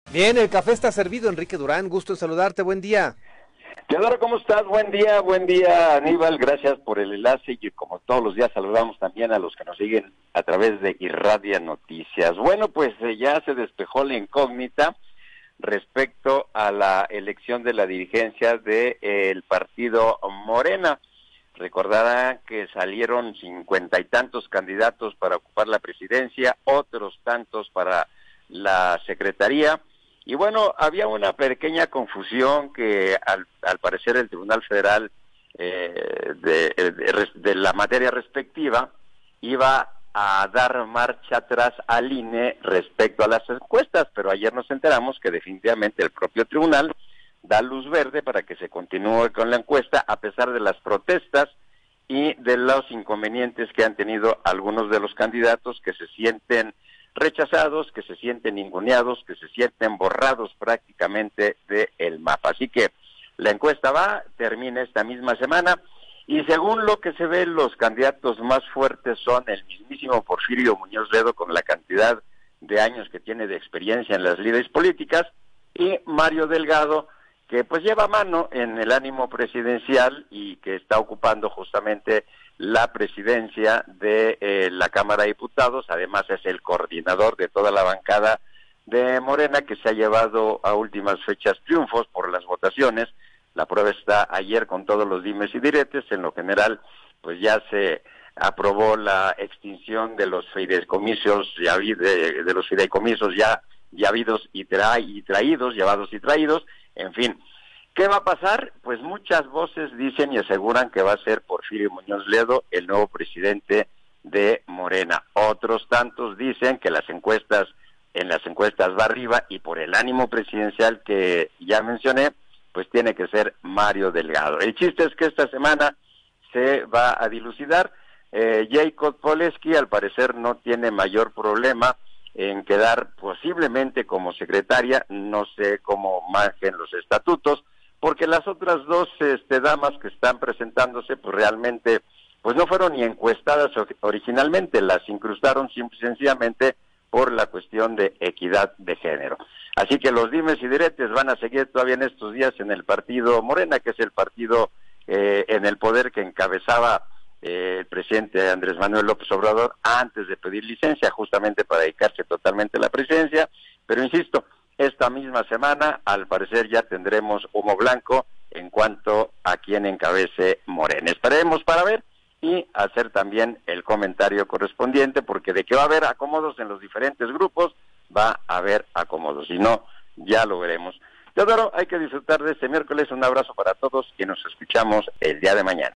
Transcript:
Bien, el café está servido, Enrique Durán, gusto en saludarte, buen día. Teodoro, ¿cómo estás? Buen día, Aníbal, gracias por el enlace y como todos los días saludamos también a los que nos siguen a través de Irradia Noticias. Bueno, pues ya se despejó la incógnita respecto a la elección de la dirigencia del partido Morena. Recordarán que salieron 50 y tantos candidatos para ocupar la presidencia, otros tantos para la secretaría. Y bueno, había una pequeña confusión que al parecer el Tribunal Federal de la materia respectiva iba a dar marcha atrás al INE respecto a las encuestas, pero ayer nos enteramos que definitivamente el propio tribunal da luz verde para que se continúe con la encuesta a pesar de las protestas y de los inconvenientes que han tenido algunos de los candidatos que se sienten rechazados, que se sienten ninguneados, que se sienten borrados prácticamente del mapa. Así que la encuesta termina esta misma semana, y según lo que se ve, los candidatos más fuertes son el mismísimo Porfirio Muñoz Ledo, con la cantidad de años que tiene de experiencia en las lides políticas, y Mario Delgado, que pues lleva mano en el ánimo presidencial y que está ocupando justamente la presidencia de la Cámara de Diputados. Además es el coordinador de toda la bancada de Morena, que se ha llevado a últimas fechas triunfos por las votaciones. La prueba está ayer con todos los dimes y diretes. En lo general, pues ya se aprobó la extinción de los fideicomisos, de los fideicomisos ya habidos y traídos, llevados y traídos. En fin, ¿qué va a pasar? Pues muchas voces dicen y aseguran que va a ser Porfirio Muñoz Ledo el nuevo presidente de Morena. Otros tantos dicen que en las encuestas va arriba, y por el ánimo presidencial que ya mencioné, pues tiene que ser Mario Delgado. El chiste es que esta semana se va a dilucidar. Jacob Polensky al parecer no tiene mayor problema en quedar posiblemente como secretaria, no sé cómo margen los estatutos, porque las otras dos damas que están presentándose, pues realmente pues no fueron ni encuestadas originalmente, las incrustaron simple y sencillamente por la cuestión de equidad de género. Así que los dimes y diretes van a seguir todavía en estos días en el partido Morena, que es el partido en el poder que encabezaba el presidente Andrés Manuel López Obrador antes de pedir licencia justamente para dedicarse totalmente a la presidencia. Pero insisto, esta misma semana al parecer ya tendremos humo blanco en cuanto a quién encabece Morena. Esperemos para ver y hacer también el comentario correspondiente, porque de que va a haber acomodos en los diferentes grupos, va a haber acomodos, si no, ya lo veremos. Teodoro, hay que disfrutar de este miércoles. Un abrazo para todos y nos escuchamos el día de mañana.